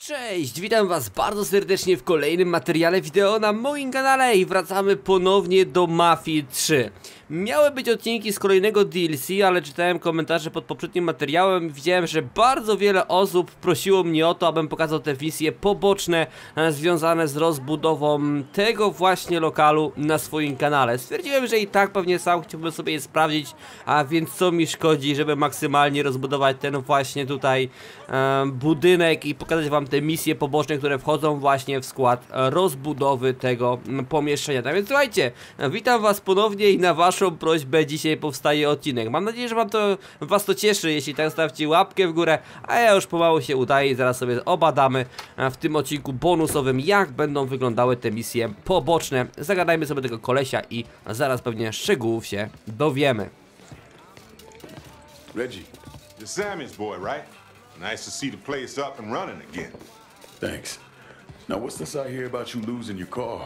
Cześć, witam was bardzo serdecznie w kolejnym materiale wideo na moim kanale i wracamy ponownie do Mafii 3. Miały być odcinki z kolejnego DLC, ale czytałem komentarze pod poprzednim materiałem i widziałem, że bardzo wiele osób prosiło mnie o to, abym pokazał te misje poboczne związane z rozbudową tego właśnie lokalu na swoim kanale. Stwierdziłem, że i tak pewnie sam chciałbym sobie je sprawdzić, a więc co mi szkodzi, żeby maksymalnie rozbudować ten właśnie tutaj budynek i pokazać wam te misje poboczne, które wchodzą właśnie w skład rozbudowy tego pomieszczenia. Tak więc słuchajcie, witam was ponownie i na waszą prośbę dzisiaj powstaje odcinek. Mam nadzieję, że was to cieszy. Jeśli tak, stawcie łapkę w górę, a ja już pomału się udaję i zaraz sobie obadamy w tym odcinku bonusowym, jak będą wyglądały te misje poboczne. Zagadajmy sobie tego kolesia i zaraz pewnie szczegółów się dowiemy. Reggie, you're Sammy's boy, right? Nice to see the place up and running again. Thanks. Now what's this I hear about you losing your car?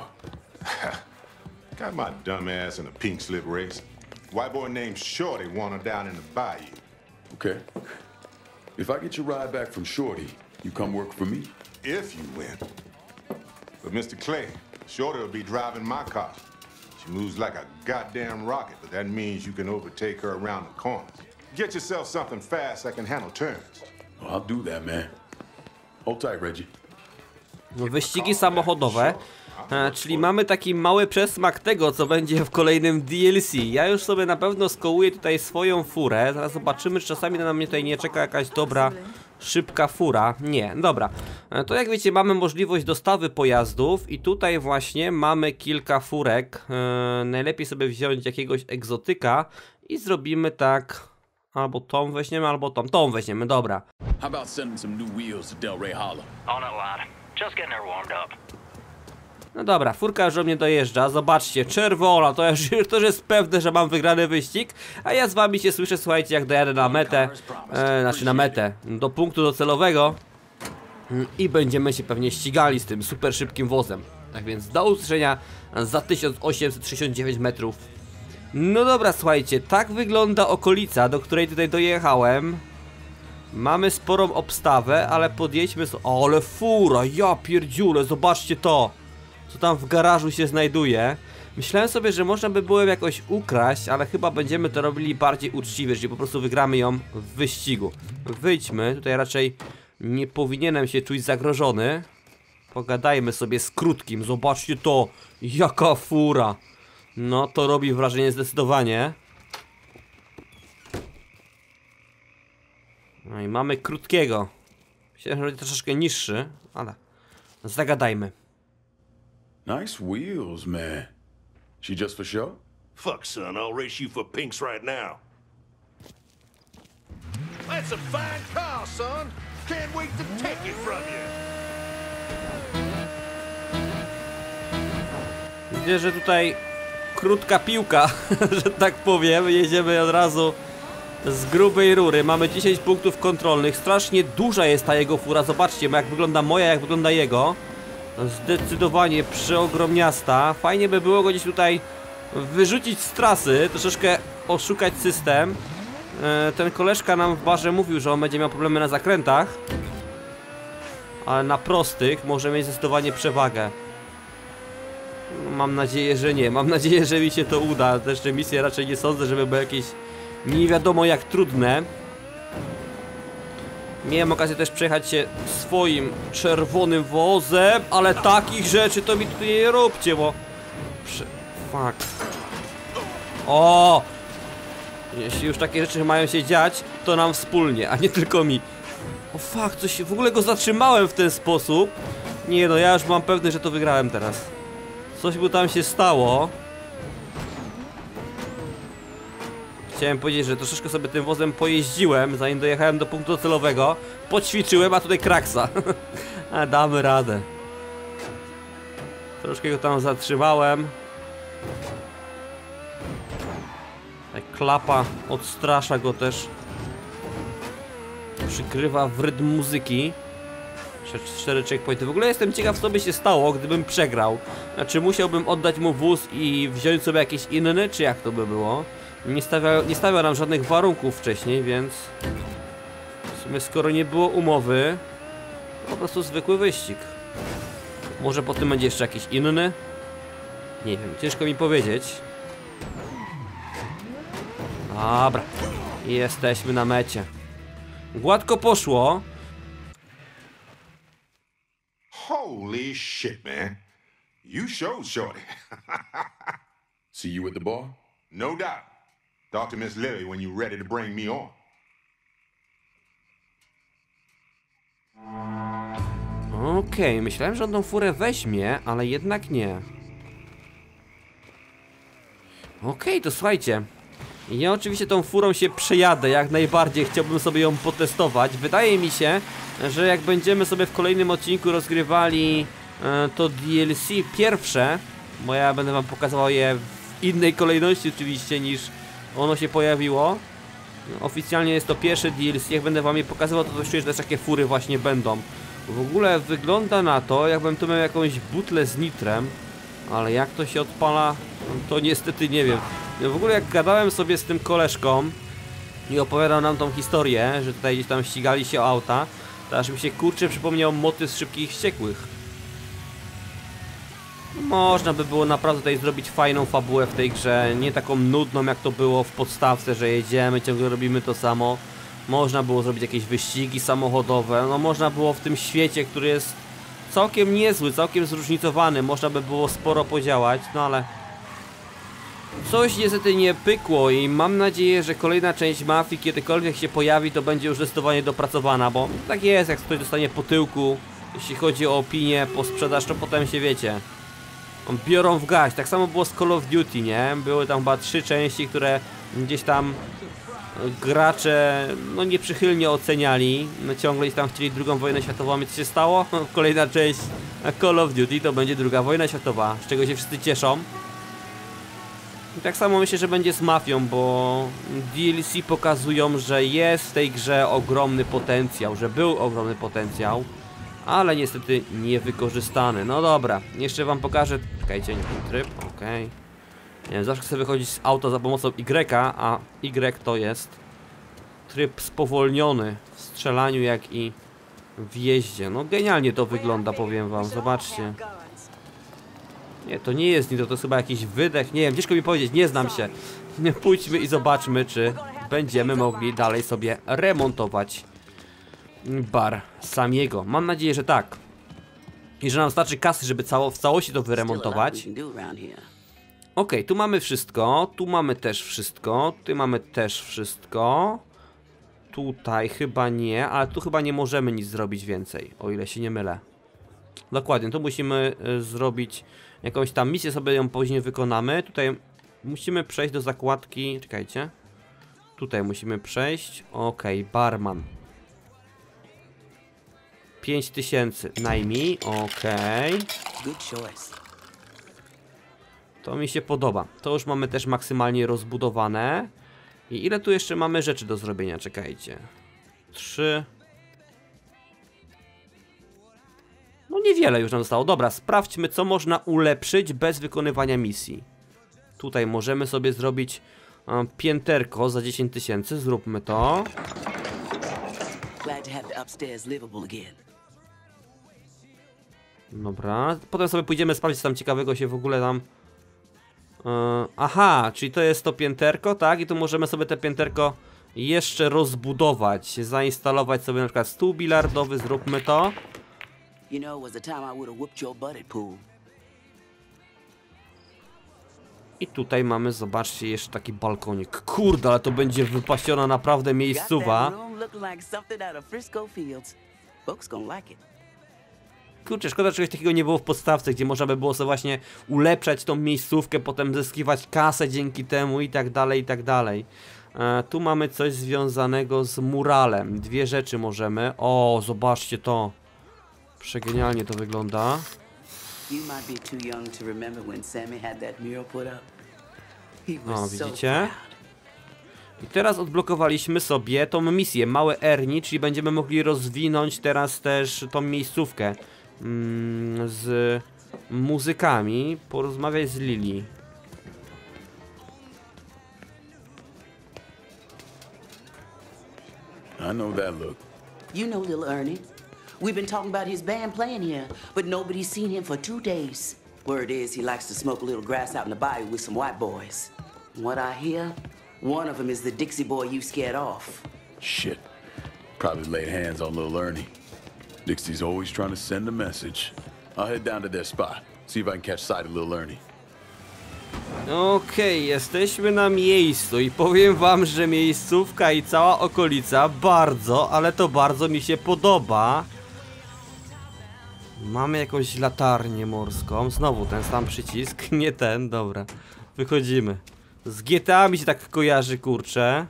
Got my dumb ass in a pink slip race. White boy named Shorty won her down in the bayou. Okay. If I get your ride back from Shorty, you come work for me? If you win. But Mr. Clay, Shorty will be driving my car. She moves like a goddamn rocket, but that means you can overtake her around the corners. Get yourself something fast that can handle turns. Oh, I'll do that, man. Hold tight, Reggie. Wyścigi samochodowe, czyli mamy taki mały przesmak tego, co będzie w kolejnym DLC. Ja już sobie na pewno skołuję tutaj swoją furę. Zaraz zobaczymy, czy czasami na mnie tutaj nie czeka jakaś dobra, szybka fura. Nie, dobra. To jak wiecie, mamy możliwość dostawy pojazdów i tutaj właśnie mamy kilka furek. Najlepiej sobie wziąć jakiegoś egzotyka i zrobimy tak. Albo tą weźmiemy, albo tą weźmiemy, dobra. How about sending some new wheels to Delray Hollow? On it, lad. Just getting her warmed up. No dobra, furka już do mnie dojeżdża, zobaczcie, czerwona, to już jest pewne, że mam wygrany wyścig. A ja z wami się słyszę, słuchajcie, jak dojadę na metę, na metę, do punktu docelowego. I będziemy się pewnie ścigali z tym super szybkim wozem. Tak więc do usłyszenia za 1869 metrów. No dobra, słuchajcie, tak wygląda okolica, do której tutaj dojechałem. Mamy sporą obstawę, ale podjedźmy sobie. O, ale fura, ja pierdziule, zobaczcie to, co tam w garażu się znajduje. Myślałem sobie, że można by było ją jakoś ukraść, ale chyba będziemy to robili bardziej uczciwie, czyli po prostu wygramy ją w wyścigu. Wyjdźmy, tutaj raczej nie powinienem się czuć zagrożony. Pogadajmy sobie z krótkim, zobaczcie to, jaka fura. No to robi wrażenie zdecydowanie. No i mamy krótkiego. Myślałem, że będzie troszeczkę niższy, ale zagadajmy. Nice wheels, man. She just for show? Fuck, son, I'll race you for pinks right now. That's a fine car, son. Can't wait to take it from you. Widzę, że tutaj krótka piłka, że tak powiem. Jedziemy od razu z grubej rury. Mamy 10 punktów kontrolnych. Strasznie duża jest ta jego fura. Zobaczcie, jak wygląda moja, jak wygląda jego. Zdecydowanie przeogromniasta. Fajnie by było go gdzieś tutaj wyrzucić z trasy, troszeczkę oszukać system. Ten koleżka nam w barze mówił, że on będzie miał problemy na zakrętach, ale na prostych może mieć zdecydowanie przewagę. Mam nadzieję, że nie. Mam nadzieję, że mi się to uda. Też te misje raczej nie sądzę, żeby były jakieś nie wiadomo jak trudne. Miałem okazję też przejechać się swoim czerwonym wozem, ale takich rzeczy to mi tutaj nie róbcie, bo... Fuck. O! Jeśli już takie rzeczy mają się dziać, to nam wspólnie, a nie tylko mi. O fuck, coś... W ogóle go zatrzymałem w ten sposób. Nie no, ja już mam pewny, że to wygrałem teraz. Coś by tam się stało. Chciałem powiedzieć, że troszeczkę sobie tym wozem pojeździłem, zanim dojechałem do punktu docelowego. Poćwiczyłem, a tutaj kraksa. A damy radę. Troszkę go tam zatrzymałem. Tak, klapa odstrasza go też. Przykrywa w rytm muzyki. 4 checkpointy. W ogóle jestem ciekaw, co by się stało, gdybym przegrał. Znaczy musiałbym oddać mu wóz i wziąć sobie jakiś inny, czy jak to by było? Nie stawiał nam żadnych warunków wcześniej, więc w sumie skoro nie było umowy, Po prostu zwykły wyścig. Może po tym będzie jeszcze jakiś inny? Nie wiem, ciężko mi powiedzieć. Dobra. Jesteśmy na mecie. Gładko poszło. Holy shit, man. You showed Shorty. See you at the bar? No doubt. Talk to Miss Lily when you're ready to bring me on. Okej, myślałem, że on tą furę weźmie, ale jednak nie. Okej, to słuchajcie. Ja oczywiście tą furą się przejadę, jak najbardziej chciałbym sobie ją potestować. Wydaje mi się, że jak będziemy sobie w kolejnym odcinku rozgrywali to DLC pierwsze, bo ja będę wam pokazywał je w innej kolejności oczywiście niż ono się pojawiło. Oficjalnie jest to pierwsze DLC, jak będę wam je pokazywał, to czuję, że też takie fury właśnie będą. W ogóle wygląda na to, jakbym tu miał jakąś butlę z nitrem, ale jak to się odpala, to niestety nie wiem. W ogóle jak gadałem sobie z tym koleżką i opowiadał nam tą historię, że tutaj gdzieś tam ścigali się o auta, to aż mi się kurczę przypomniał motyw z Szybkich i Wściekłych. Można by było naprawdę tutaj zrobić fajną fabułę w tej grze, nie taką nudną jak to było w podstawce, że jedziemy, ciągle robimy to samo. Można było zrobić jakieś wyścigi samochodowe, no można było w tym świecie, który jest całkiem niezły, całkiem zróżnicowany, można by było sporo podziałać, no ale coś niestety nie pykło i mam nadzieję, że kolejna część Mafii kiedykolwiek się pojawi, to będzie już zdecydowanie dopracowana, bo tak jest, jak ktoś dostanie po tyłku, jeśli chodzi o opinię, po sprzedaż, to potem się wiecie, biorą w gaś. Tak samo było z Call of Duty, nie? Były tam chyba 3 części, które gdzieś tam gracze no nieprzychylnie oceniali, no ciągle gdzieś tam chcieli II wojnę światową, i co się stało? Kolejna część Call of Duty to będzie II wojna światowa, z czego się wszyscy cieszą. I tak samo myślę, że będzie z Mafią, bo DLC pokazują, że jest w tej grze ogromny potencjał, że był ogromny potencjał, ale niestety niewykorzystany. No dobra, jeszcze wam pokażę, czekajcie, nie ten tryb, okej. Nie wiem, zawsze chcę wychodzić z auta za pomocą Y, a Y to jest tryb spowolniony w strzelaniu, jak i w jeździe. No genialnie to wygląda, powiem wam, zobaczcie. Nie, to nie jest nitro, to jest chyba jakiś wydech, nie wiem, ciężko mi powiedzieć, nie znam się. Pójdźmy i zobaczmy, czy będziemy mogli dalej sobie remontować bar Samiego. Mam nadzieję, że tak. I że nam starczy kasy, żeby w całości to wyremontować. Okej, tu mamy wszystko, tu mamy też wszystko, tu mamy też wszystko. Tutaj chyba nie, ale tu chyba nie możemy nic zrobić więcej, o ile się nie mylę. Dokładnie, tu musimy zrobić jakąś tam misję, sobie ją później wykonamy. Tutaj musimy przejść do zakładki, czekajcie. Tutaj musimy przejść, okej, barman. 5000 najmij, okej. To mi się podoba. To już mamy też maksymalnie rozbudowane. I ile tu jeszcze mamy rzeczy do zrobienia? Czekajcie. 3. No niewiele już nam zostało. Dobra, sprawdźmy, co można ulepszyć bez wykonywania misji. Tutaj możemy sobie zrobić pięterko za 10 000. Zróbmy to. Dobra, potem sobie pójdziemy sprawdzić, co tam ciekawego się w ogóle tam... aha, czyli to jest to pięterko, tak? I tu możemy sobie te pięterko jeszcze rozbudować, zainstalować sobie na przykład stół bilardowy, zróbmy to. I tutaj mamy, zobaczcie, jeszcze taki balkonik. Kurde, ale to będzie wypasiona naprawdę miejscowa. Kurczę, szkoda, że czegoś takiego nie było w podstawce, gdzie można by było sobie właśnie ulepszać tą miejscówkę, potem zyskiwać kasę dzięki temu i tak dalej, i tak dalej. Tu mamy coś związanego z muralem. 2 rzeczy możemy. O, zobaczcie to. Przegenialnie to wygląda. O, widzicie? I teraz odblokowaliśmy sobie tą misję, małe Ernie, czyli będziemy mogli rozwinąć teraz też tą miejscówkę z muzykami, porozmawiać z Lily. I know that look. You know little Ernie. We've been talking about his band playing here, but nobody's seen him for 2 days. Word is he likes to smoke a little grass out in the bayou with some white boys. What I hear, one of them is the Dixie boy you scared off. Shit. Probably laid hands on little Ernie. Dixie's always trying to send a message. I'll head down to their spot. See if I can catch sight of little Ernie. Okej, jesteśmy na miejscu i powiem wam, że miejscówka i cała okolica bardzo, ale to bardzo mi się podoba. Mamy jakąś latarnię morską. Znowu ten sam przycisk, nie ten, dobra. Wychodzimy. Z GTA mi się tak kojarzy, kurczę.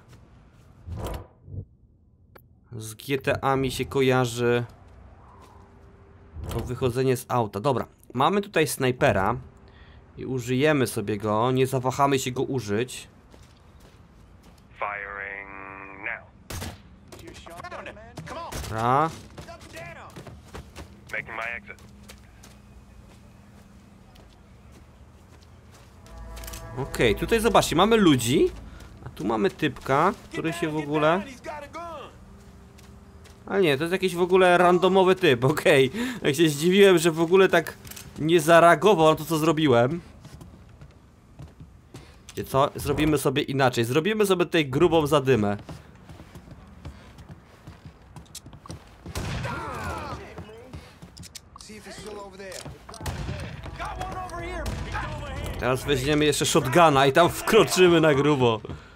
Z GTA mi się kojarzy to wychodzenie z auta. Dobra, mamy tutaj snajpera i użyjemy sobie go, nie zawahamy się go użyć. Dobra. Okej, tutaj zobaczcie, mamy ludzi, a tu mamy typka, który się w ogóle... Ale nie, to jest jakiś w ogóle randomowy typ, okej. Jak się zdziwiłem, że w ogóle tak nie zareagował na to, co zrobiłem. Wiecie co? Zrobimy sobie inaczej. Zrobimy sobie tutaj grubą zadymę. Teraz weźmiemy jeszcze shotguna i tam wkroczymy na grubo.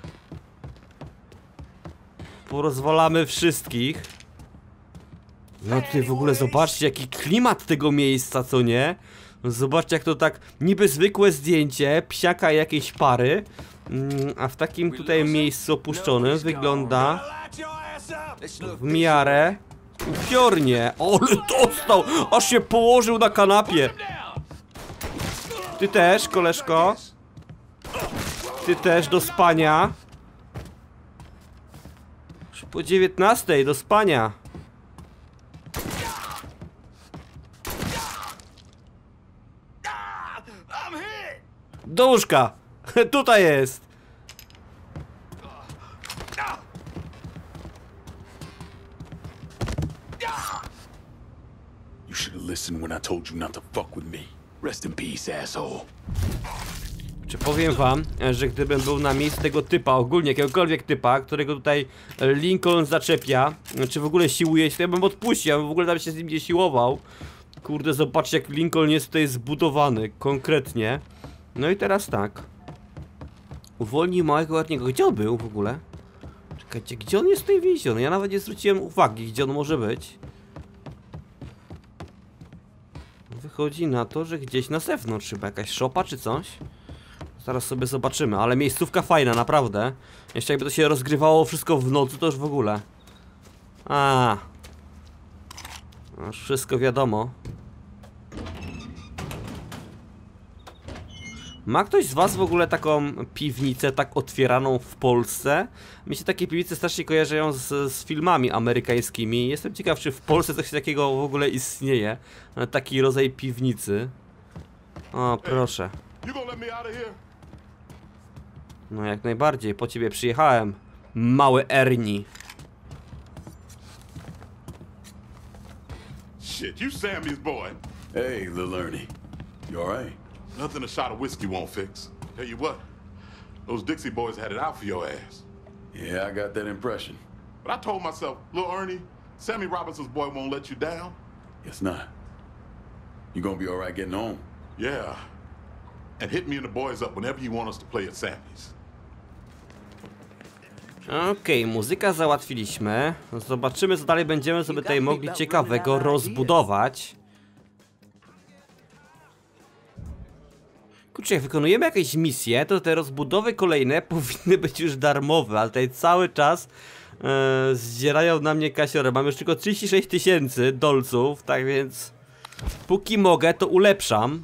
Porozwalamy wszystkich. No tutaj w ogóle zobaczcie jaki klimat tego miejsca, co nie? Zobaczcie jak to tak niby zwykłe zdjęcie psiaka i jakiejś pary, a w takim tutaj miejscu opuszczonym wygląda w miarę upiornie. Ale dostał! Aż się położył na kanapie. Ty też, koleżko. Ty też do spania. Już po 19 do spania. Do łóżka. Tutaj jest. You should have listened when I told you not to fuck with me. Rest in peace, asshole. Czy powiem wam, że gdybym był na miejscu tego typa, ogólnie jakiegokolwiek typa, którego tutaj Lincoln zaczepia, czy w ogóle siłuje się, to ja bym odpuścił, ja bym w ogóle tam się z nim nie siłował. Kurde, zobaczcie jak Lincoln jest tutaj zbudowany, konkretnie. No i teraz tak. Uwolnij małego ładniego. Gdzie on był w ogóle? Czekajcie, gdzie on jest tutaj więziony? Ja nawet nie zwróciłem uwagi, gdzie on może być. Wychodzi na to, że gdzieś na zewnątrz chyba jakaś szopa czy coś. Zaraz sobie zobaczymy, ale miejscówka fajna, naprawdę. Jeszcze jakby to się rozgrywało wszystko w nocy, to już w ogóle. Już wszystko wiadomo. Ma ktoś z was w ogóle taką piwnicę tak otwieraną w Polsce? Mi się takie piwnice strasznie kojarzą z filmami amerykańskimi. Jestem ciekaw, czy w Polsce coś takiego w ogóle istnieje. Taki rodzaj piwnicy. O, proszę. No jak najbardziej, po ciebie przyjechałem. Mały Ernie. Shit, you Sammy's boy. Hey, little Ernie. You alright? Nothing a shot of whiskey won't fix. Tell you what, those Dixie boys had it out for your ass. Yeah, I got that impression. But I told myself, little Ernie, Sammy Robinson's boy won't let you down. Guess not. You gonna be alright getting home? Yeah. And hit me and the boys up whenever you want us to play at Sammy's. Okej, muzyka załatwiliśmy. Zobaczymy, co dalej będziemy sobie tutaj mogli ciekawego rozbudować. Kurczę, jak wykonujemy jakieś misje, to te rozbudowy kolejne powinny być już darmowe, ale tutaj cały czas zdzierają na mnie kasiorę. Mam już tylko 36 000 dolców, tak więc póki mogę, to ulepszam.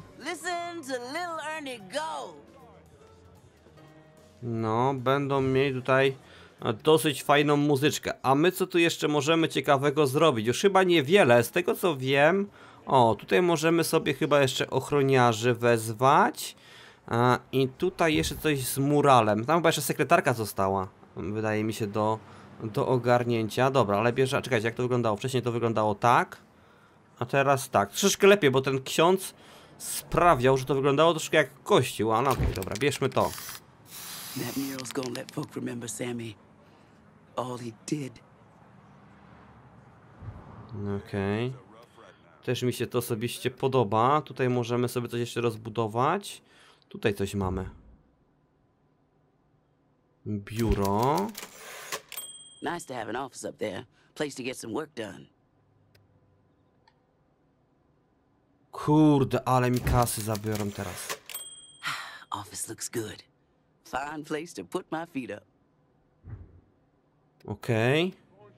No, będą mieli tutaj dosyć fajną muzyczkę. A my co tu jeszcze możemy ciekawego zrobić? Już chyba niewiele, z tego co wiem. O, tutaj możemy sobie chyba jeszcze ochroniarzy wezwać. I tutaj jeszcze coś z muralem. Tam chyba jeszcze sekretarka została. Wydaje mi się do ogarnięcia. Dobra, ale bierze... Czekajcie, jak to wyglądało? Wcześniej to wyglądało tak. A teraz tak, troszeczkę lepiej, bo ten ksiądz sprawiał, że to wyglądało troszkę jak kościół. A no okej, dobra, bierzmy to. That mural's gonna let folk remember Sammy. All he did. Okej. Też mi się to osobiście podoba. Tutaj możemy sobie coś jeszcze rozbudować. Tutaj coś mamy. Biuro. Nice to have an office up there. Place to get some work done. Kurde, ale mi kasy zabiorą teraz. Office looks good. Fine place to put my feet up. Okej.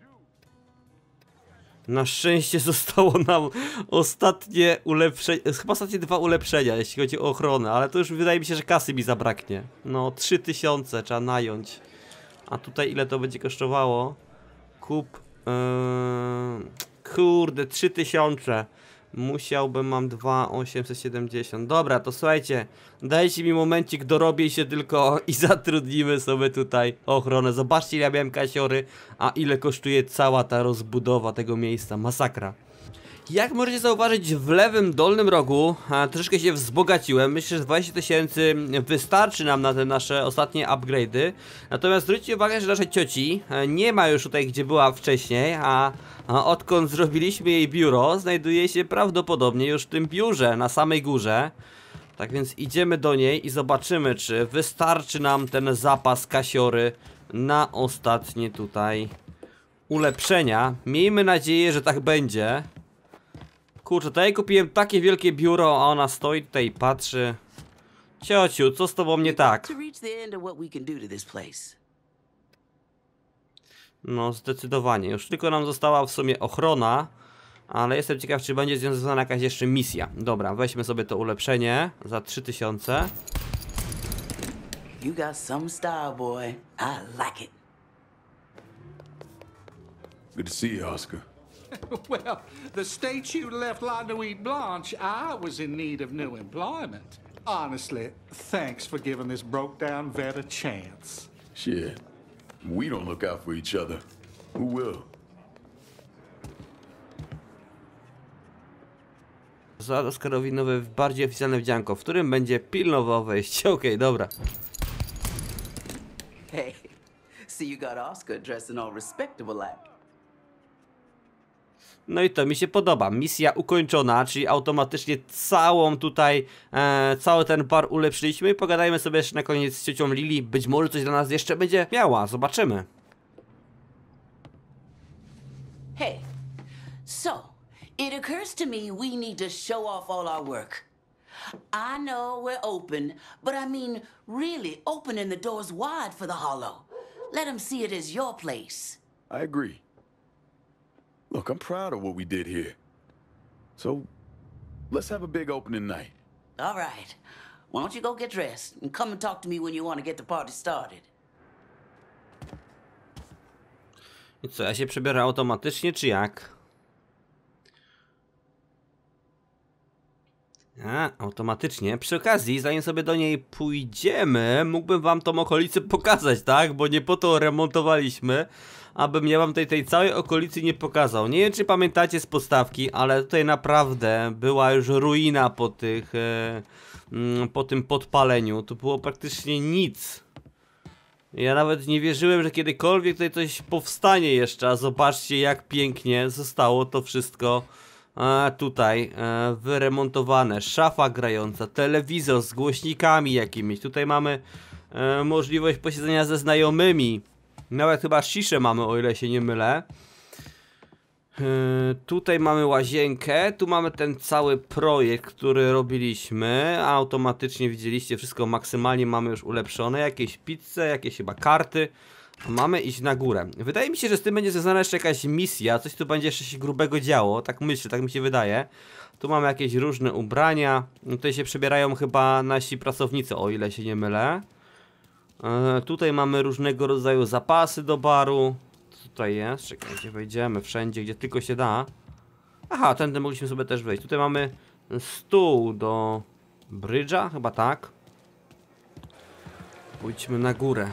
Na szczęście zostało nam ostatnie ulepszenie, chyba ostatnie 2 ulepszenia, jeśli chodzi o ochronę, ale to już wydaje mi się, że kasy mi zabraknie. No, 3000 trzeba nająć. A tutaj ile to będzie kosztowało? Kup... kurde, 3000. Musiałbym, mam 2870. Dobra, to słuchajcie, dajcie mi momencik, dorobię się tylko i zatrudnimy sobie tutaj ochronę. Zobaczcie, ile ja miałem kasiory, a ile kosztuje cała ta rozbudowa tego miejsca. Masakra. Jak możecie zauważyć, w lewym dolnym rogu troszeczkę się wzbogaciłem. Myślę, że 20 000 wystarczy nam na te nasze ostatnie upgrade'y. Natomiast zwróćcie uwagę, że naszej cioci nie ma już tutaj, gdzie była wcześniej, a odkąd zrobiliśmy jej biuro, znajduje się prawdopodobnie już w tym biurze na samej górze. Tak więc idziemy do niej i zobaczymy, czy wystarczy nam ten zapas kasiory na ostatnie tutaj ulepszenia. Miejmy nadzieję, że tak będzie. Kurczę, tutaj kupiłem takie wielkie biuro, a ona stoi tutaj i patrzy. Ciociu, co z tobą nie tak? No, zdecydowanie. Już tylko nam została w sumie ochrona, ale jestem ciekaw, czy będzie związana jakaś jeszcze misja. Dobra, weźmy sobie to ulepszenie za 3000. You got some style, boy. I like it. Good to see you, Oscar. Well, the state you left La Nuit Blanche, I was in need of new employment. Honestly, thanks for giving this broke-down vet a chance. Shit. We don't look out for each other. Who will? Za Oscarowi nowe, bardziej oficjalne wdzianko, w którym będzie pilnował wejście. Okej, dobra. Hey, see you got Oscar dressing all respectable like. No i to mi się podoba. Misja ukończona, czyli automatycznie całą tutaj, cały ten bar ulepszyliśmy i pogadajmy sobie jeszcze na koniec z ciocią Lily. Być może coś dla nas jeszcze będzie miała. Zobaczymy. Hey, so, it occurs to me we need to show off all our work. I know we're open, but I mean really opening the doors wide for the Hollow. Let them see it as your place. I agree. Look, I'm proud of what we did here. So, let's have a big opening night. All right. Why don't you go get dressed and come and talk to me when you want to get the party started. I co, ja się przebiorę automatycznie, czy jak? Automatycznie. Przy okazji, zanim sobie do niej pójdziemy, mógłbym wam tą okolicę pokazać, tak? Bo nie po to remontowaliśmy, abym ja wam tej całej okolicy nie pokazał. Nie wiem, czy pamiętacie z podstawki, ale tutaj naprawdę była już ruina po tych, po tym podpaleniu. To było praktycznie nic. Ja nawet nie wierzyłem, że kiedykolwiek tutaj coś powstanie jeszcze, a zobaczcie, jak pięknie zostało to wszystko tutaj wyremontowane. Szafa grająca, telewizor z głośnikami jakimiś. Tutaj mamy możliwość posiedzenia ze znajomymi. Nawet chyba sziszę mamy, o ile się nie mylę. Tutaj mamy łazienkę. Tu mamy ten cały projekt, który robiliśmy. Automatycznie widzieliście, wszystko maksymalnie mamy już ulepszone. Jakieś pizze, jakieś chyba karty. Mamy iść na górę. Wydaje mi się, że z tym będzie związana jeszcze jakaś misja. Coś tu będzie jeszcze się grubego działo. Tak myślę, tak mi się wydaje. Tu mamy jakieś różne ubrania. Tutaj się przebierają chyba nasi pracownicy, o ile się nie mylę. Tutaj mamy różnego rodzaju zapasy do baru. Co tutaj jest? Czekajcie, wejdziemy wszędzie, gdzie tylko się da. Aha, tędy mogliśmy sobie też wejść. Tutaj mamy stół do brydża, chyba tak. Pójdźmy na górę.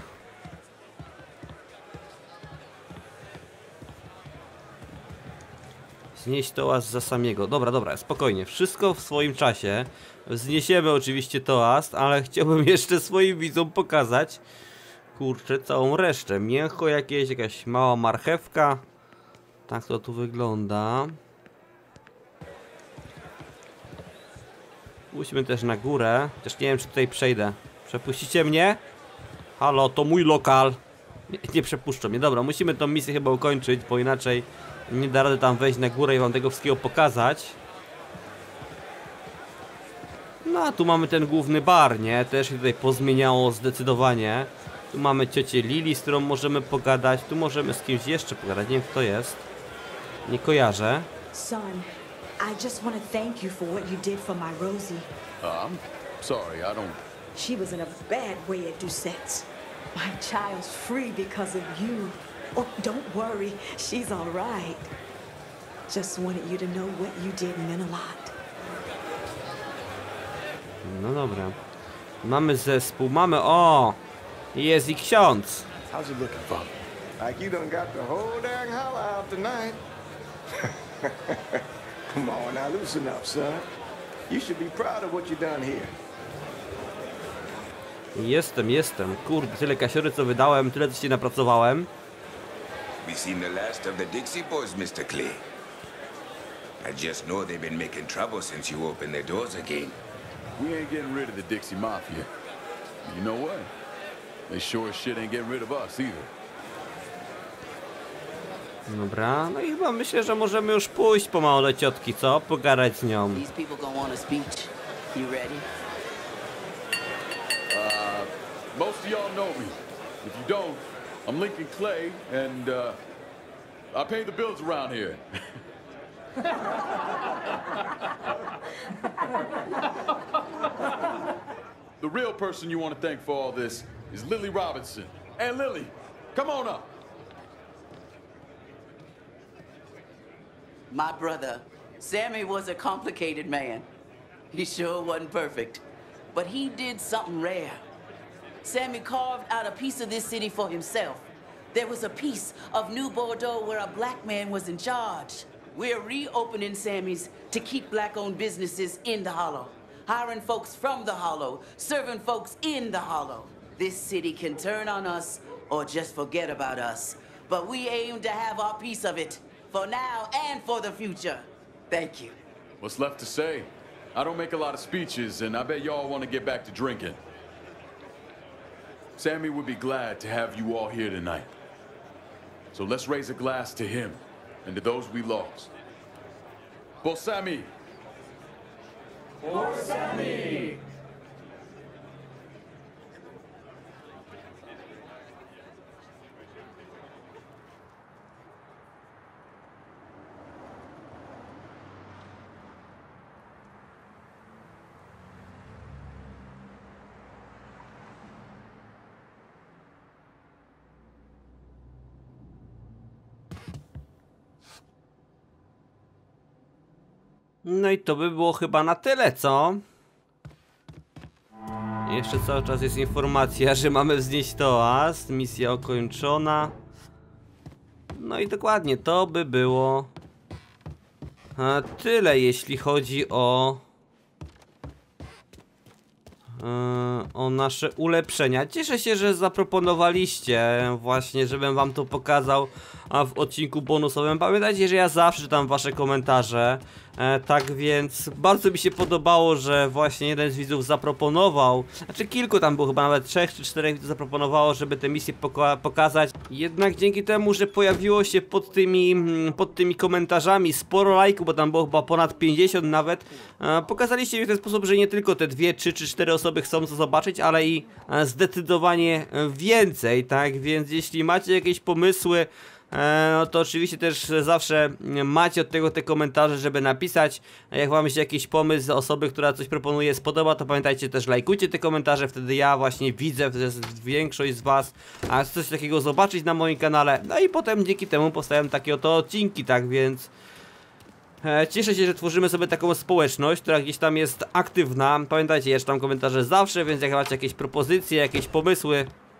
Znieść tołast za Samiego. Dobra, spokojnie. Wszystko w swoim czasie. Wzniesiemy oczywiście tołast, ale chciałbym jeszcze swoim widzom pokazać, kurczę, całą resztę. Mięcho jakieś, jakaś mała marchewka. Tak to tu wygląda. Musimy też na górę. Chociaż nie wiem, czy tutaj przejdę. Przepuścicie mnie? Halo, to mój lokal. Nie przepuszczą mnie. Dobra, musimy tą misję chyba ukończyć, bo inaczej nie da rady tam wejść na górę i wam tego wszystkiego pokazać. No a tu mamy ten główny bar, nie? Też się tutaj pozmieniało zdecydowanie. Tu mamy ciocię Lili, z którą możemy pogadać. Tu możemy z kimś jeszcze pogadać. Nie wiem, kto jest. Nie kojarzę. Son, I just want to thank you for what you did for my Rosie. I'm sorry, I don't... She was in a bad way at Doucette's. My child's free because of you. Oh, don't worry, she's all right. Just wanted you to know what you did meant a lot. No dobra. Mamy zespół, mamy... O! Jest i ksiądz. How's it looking, Father? Like you done got the whole dang holler out tonight. Come on now, loosen up, son. You should be proud of what you done here. Jestem. Kurde, tyle kasiory co wydałem, tyle co się napracowałem. We seen the last of the Dixie Boys, Mr. Clay. I just know they've been making trouble since you opened their doors again. We ain't getting rid of the Dixie Mafia. You know what? They sure as shit ain't getting rid of us either. Dobra, no i chyba myślę, że możemy już pójść pomału do ciotki, co? Pogadać z nią. These people gonna want a speech. You ready? Most of y'all know me. If you don't, I'm Lincoln Clay, and I pay the bills around here. The real person you want to thank for all this is Lily Robinson. And Lily, come on up. My brother, Sammy was a complicated man. He sure wasn't perfect, but he did something rare. Sammy carved out a piece of this city for himself. There was a piece of New Bordeaux where a black man was in charge. We're reopening Sammy's to keep black-owned businesses in the Hollow, hiring folks from the Hollow, serving folks in the Hollow. This city can turn on us or just forget about us, but we aim to have our piece of it, for now and for the future. Thank you. What's left to say? I don't make a lot of speeches, and I bet y'all want to get back to drinking. Sammy would be glad to have you all here tonight. So let's raise a glass to him and to those we lost. For Sammy! For Sammy! No i to by było chyba na tyle, co? Jeszcze cały czas jest informacja, że mamy wznieść toast. Misja ukończona. No i dokładnie, to by było tyle, jeśli chodzi o nasze ulepszenia. Cieszę się, że zaproponowaliście właśnie, żebym wam to pokazał w odcinku bonusowym. Pamiętajcie, że ja zawsze czytam wasze komentarze. Tak więc bardzo mi się podobało, że właśnie jeden z widzów zaproponował, znaczy kilku tam było, chyba nawet 3 czy 4 widzów zaproponowało, żeby tę misję pokazać. Jednak dzięki temu, że pojawiło się pod tymi komentarzami sporo lajków, bo tam było chyba ponad 50 nawet, pokazaliście mi w ten sposób, że nie tylko te 2, 3 czy 4 osoby chcą to zobaczyć, ale i zdecydowanie więcej, tak? Więc jeśli macie jakieś pomysły, no to oczywiście też zawsze macie od tego te komentarze, żeby napisać. Jak wam się jakiś pomysł osoby, która coś proponuje, spodoba, to pamiętajcie też, lajkujcie te komentarze, wtedy ja właśnie widzę, że większość z was chce coś takiego zobaczyć na moim kanale. No i potem dzięki temu powstają takie oto odcinki, tak więc cieszę się, że tworzymy sobie taką społeczność, która gdzieś tam jest aktywna. Pamiętajcie, ja czytam komentarze zawsze, więc jak macie jakieś propozycje, jakieś pomysły,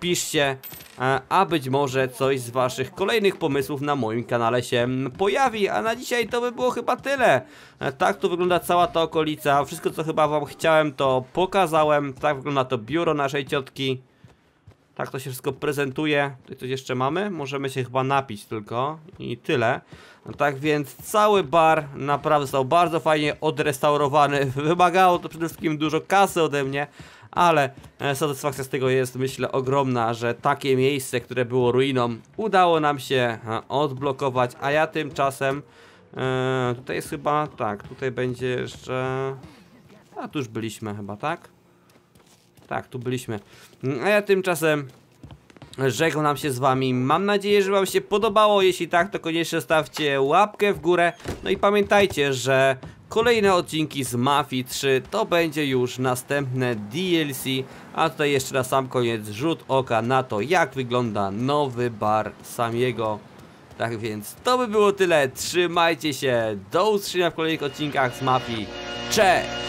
piszcie, a być może coś z waszych kolejnych pomysłów na moim kanale się pojawi. A na dzisiaj to by było chyba tyle. Tak tu wygląda cała ta okolica. Wszystko, co chyba wam chciałem, to pokazałem. Tak wygląda to biuro naszej ciotki. Tak to się wszystko prezentuje. Tutaj coś jeszcze mamy? Możemy się chyba napić tylko. I tyle. No tak więc cały bar naprawdę został bardzo fajnie odrestaurowany. Wymagało to przede wszystkim dużo kasy ode mnie, ale satysfakcja z tego jest, myślę, ogromna, że takie miejsce, które było ruiną, udało nam się odblokować. A ja tymczasem tutaj jest chyba, tak, tutaj będzie jeszcze... A tu już byliśmy chyba, tak? Tak, tu byliśmy. A ja tymczasem żegnam się z wami. Mam nadzieję, że wam się podobało. Jeśli tak, to koniecznie stawcie łapkę w górę. No i pamiętajcie, że kolejne odcinki z Mafii 3 to będzie już następne DLC. A tutaj jeszcze na sam koniec rzut oka na to, jak wygląda nowy bar Samiego. Tak więc to by było tyle. Trzymajcie się. Do usłyszenia w kolejnych odcinkach z Mafii. Cześć!